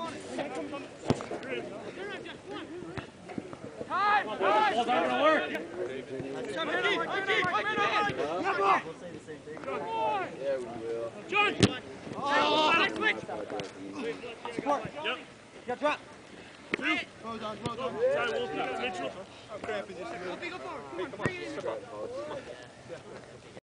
Ball's not gonna work. Yeah, we will. John! Support. Yep. Got drop. Well done. Sorry, Wolf, you got Mitchell. Grab position. Come on.